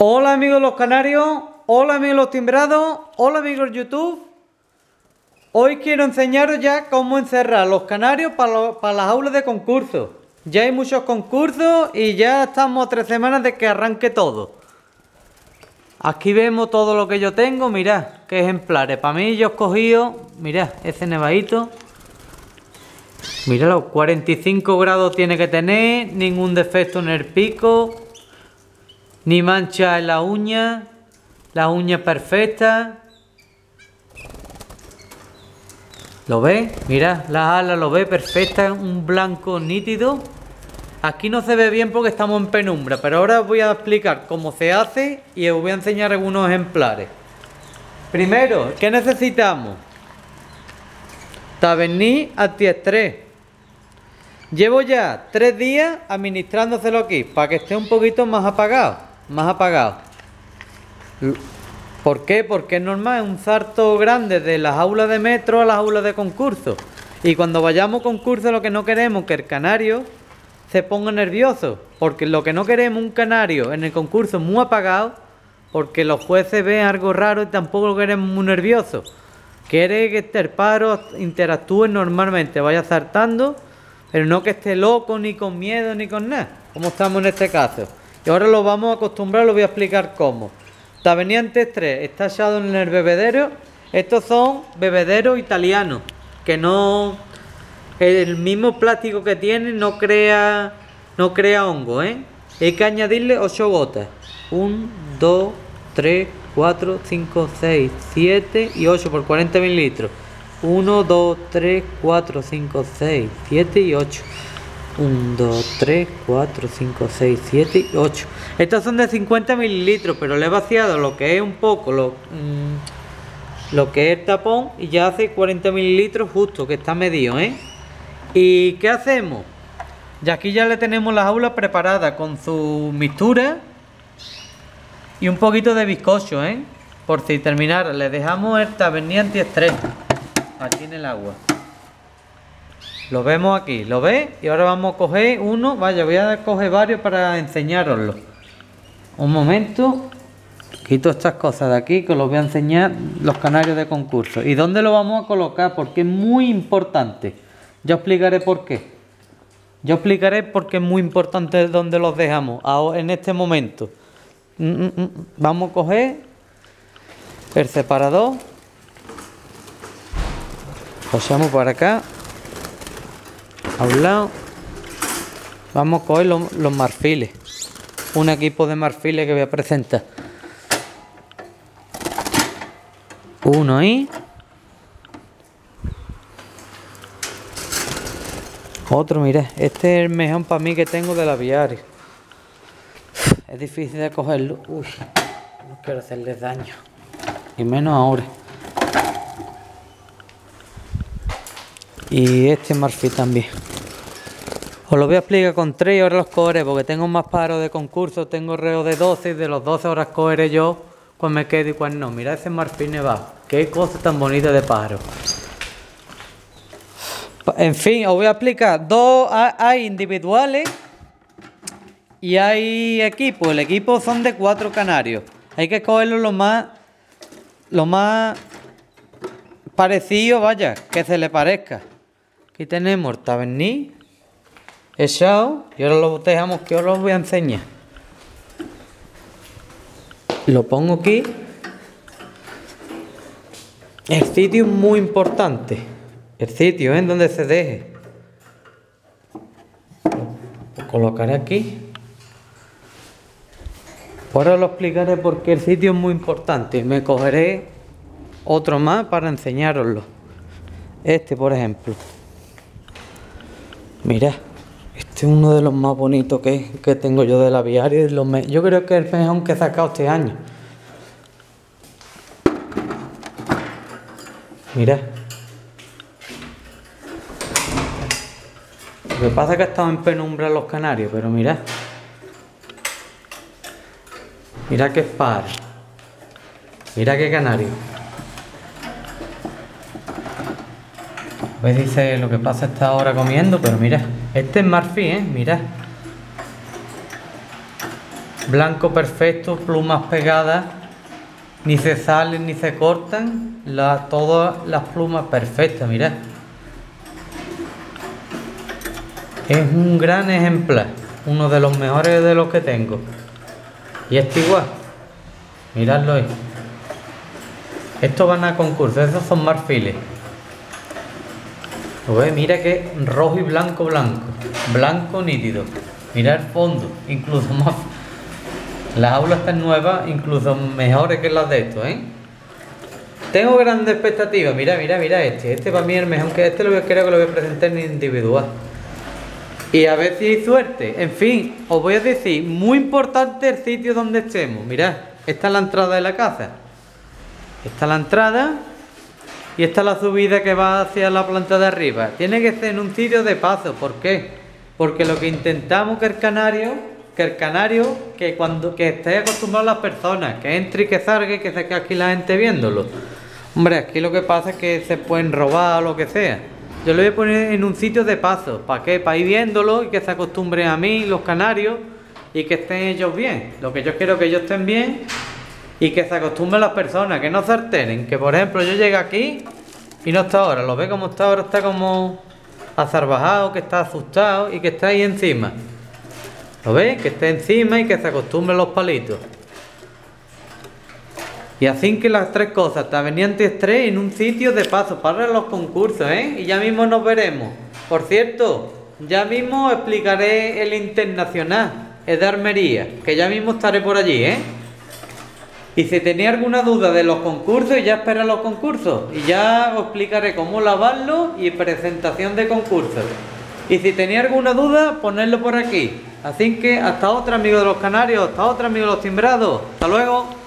Hola amigos los canarios, hola amigos los timbrados, hola amigos YouTube. Hoy quiero enseñaros ya cómo encerrar los canarios para las aulas de concurso. Ya hay muchos concursos y ya estamos a 3 semanas de que arranque todo. Aquí vemos todo lo que yo tengo, mirad qué ejemplares. Para mí yo he escogido, mirad ese nevadito. Mirad los 45 grados tiene que tener, ningún defecto en el pico. Ni mancha en la uña perfecta. ¿Lo ves? Mirad, las alas lo ve perfecta, un blanco nítido. Aquí no se ve bien porque estamos en penumbra, pero ahora os voy a explicar cómo se hace y os voy a enseñar algunos ejemplares. Primero, ¿qué necesitamos? Tavernier antiestrés. Llevo ya 3 días administrándoselo aquí para que esté un poquito más apagado. ¿Por qué? Porque es normal, es un salto grande de las aulas de metro a las aulas de concurso. Y cuando vayamos a concurso lo que no queremos es que el canario se ponga nervioso. Porque lo que no queremos es un canario en el concurso muy apagado, porque los jueces ven algo raro y tampoco lo queremos muy nervioso. Quiere que el paro interactúe normalmente, vaya saltando, pero no que esté loco, ni con miedo, ni con nada, como estamos en este caso. Y ahora lo vamos a acostumbrar, lo voy a explicar cómo. Tavernier antiestrés está echado en el bebedero. Estos son bebederos italianos, que no... El mismo plástico que tiene no crea hongo, ¿eh? Hay que añadirle 8 gotas. 1, 2, 3, 4, 5, 6, 7 y 8 por 40 mililitros. 1, 2, 3, 4, 5, 6, 7 y 8. 1, 2, 3, 4, 5, 6, 7 y 8. Estos son de 50 mililitros, pero le he vaciado lo que es un poco, lo que es el tapón, y ya hace 40 mililitros justo, que está medido, ¿eh? ¿Y qué hacemos? Y aquí ya le tenemos las aulas preparadas con su mixtura y un poquito de bizcocho, ¿eh? Por si terminara, le dejamos el Tavernier antiestrés aquí en el agua. Lo vemos aquí, ¿lo veis? Y ahora vamos a coger uno. Vaya, voy a coger varios para enseñároslo. Un momento. Quito estas cosas de aquí que os voy a enseñar los canarios de concurso. ¿Y dónde lo vamos a colocar? Porque es muy importante. Ya os explicaré por qué. Yo explicaré por qué es muy importante dónde los dejamos ahora, en este momento. Vamos a coger el separador. Lo echamos para acá. A un lado. Vamos a coger los marfiles. Un equipo de marfiles que voy a presentar. Uno ahí. Otro, mirad. Este es el mejor para mí que tengo del aviario. Es difícil de cogerlo. Uy, no quiero hacerles daño. Y menos ahora. Y este marfil también. Os lo voy a explicar con 3 y ahora los cogeré porque tengo más paros de concurso. Tengo reo de 12 y de los 12 horas cogeré yo cuando me quede y cuando no. Mirad ese marfil nevado. Qué cosa tan bonita de pájaro. En fin, os voy a explicar. Hay individuales y hay equipos. El equipo son de 4 canarios. Hay que cogerlo lo más parecido, vaya, que se le parezca. Aquí tenemos el Tavernier echado y ahora lo dejamos, que ahora os voy a enseñar. Lo pongo aquí. El sitio es muy importante. El sitio en donde se deje. Lo colocaré aquí. Ahora lo explicaré porque el sitio es muy importante. Me cogeré otro más para enseñároslo. Este, por ejemplo. Mirad. Este es uno de los más bonitos que tengo yo del aviario. Yo creo que es el mejor que he sacado este año. Mirad. Lo que pasa es que estamos en penumbra los canarios, pero mirad. Mirad qué par. Mirad qué canario. Pues dice, lo que pasa está ahora comiendo, pero mirad. Este es marfil, mirad. Blanco perfecto, plumas pegadas, ni se salen ni se cortan, todas las plumas perfectas, mirad. Es un gran ejemplar, uno de los mejores de los que tengo. Y este igual, miradlo ahí. Estos van a concurso, esos son marfiles. ¿Lo ves? Mira que rojo y blanco, blanco nítido. Mira el fondo, incluso más. Las aulas están nuevas, incluso mejores que las de estos, ¿eh? Tengo grandes expectativas. Mira este para mí es el mejor, aunque este creo que lo voy a presentar en individual. Y a ver si hay suerte. En fin, os voy a decir, muy importante el sitio donde estemos. Mirad, esta es la entrada de la casa. Esta es la entrada y esta es la subida que va hacia la planta de arriba. Tiene que ser en un sitio de paso. ¿Por qué? Porque lo que intentamos que esté acostumbrado a las personas, que entre y que salga y que se quede aquí la gente viéndolo. Hombre, aquí lo que pasa es que se pueden robar o lo que sea. Yo lo voy a poner en un sitio de paso. ¿Para qué? Para ir viéndolo y que se acostumbren a mí, los canarios, y que estén ellos bien. Lo que yo quiero es que ellos estén bien y que se acostumbren las personas, que no se alteren. Que por ejemplo yo llegue aquí y no está ahora. Lo ve como está ahora, está como azarbajado, que está asustado y que está ahí encima. ¿Lo veis? Que esté encima y que se acostumbren los palitos. Y así que las tres cosas, Taberniantes 3 en un sitio de paso para los concursos, ¿eh? Y ya mismo nos veremos. Por cierto, ya mismo explicaré el internacional, es de Almería, que ya mismo estaré por allí, ¿eh? Y si tenía alguna duda de los concursos, ya espera los concursos. Y ya os explicaré cómo lavarlo y presentación de concursos. Y si tenía alguna duda, ponedlo por aquí. Así que hasta otra, amigos de los canarios, hasta otra, amigos de los timbrados. Hasta luego.